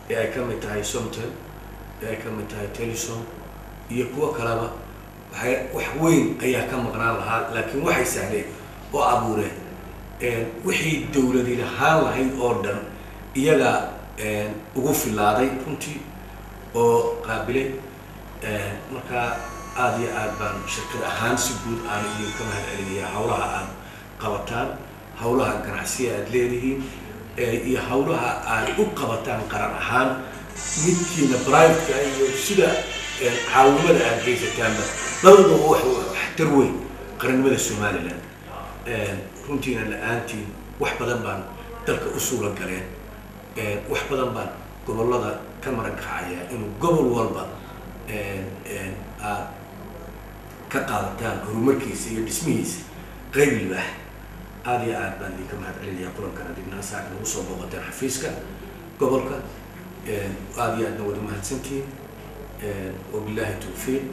ay ka mid tahay Somtel ay ka mid tahay Telesom iyo kuwa kaleba wax weyn ayaa ka maqnaan lahaa laakiin waxay sahleen oo abuureen wixii dawladii lahaan lahayd oo dhan iyaga ugu filaaday runtii oo qaabilay marka aad iyo aad baan shirkad ahaan si guud aan idinka mahadcelinayaa hawlaha aad qabataan hawlaha ganacsiga aad leedihiin iyo hawlaha aad u qabataan qaran ahaan midkiina private iyo sida caawimada aad geysataanba labadaba wax tar weyn qarannimada Soomaaliland runtiina la'aantiin wax badan baan dalka u suuga galeen wax badan baan gobolada ka maran kacaya inuu gobol walba aad ka qaadataan horumarkiisa iyo dhismihiisa qayb libaax aad iyo aad baan idinka mahadcelinayaa kulankana dibna saacad ugu soo booqateen xafiiska gobolka aad iyo aadna wada mahadsantihiin wabilaahi tawfiiq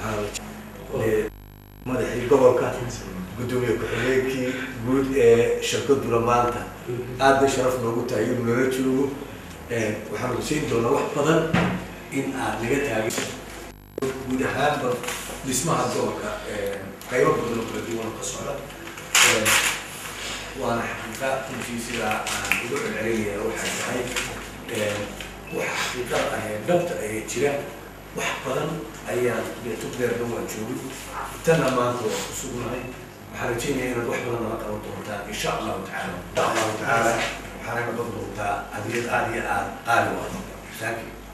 madaxii gobolka gudoomiye ku-xigeenkii guud ee shirkaduna maanta aad bay sharaf noogu tahay inuu nala joogo waxaan siin doonaa wax badan in aad naga taagin guud ahaanba dhismaha gobolka qaybo badan oo kala duwan ka socda وانا حقيقة كنت سيرا بدور العليا وحاجة هاي وحقيقة هي ضبط هي ترى وحقا أيام بتقدر نوع جود تنا ما هو سوقنا هاي حرجين هنا وحقا ما قررتها إن شاء الله تعالى إن شاء الله تعالى حركة ضبطها أديت آلية آل واحد.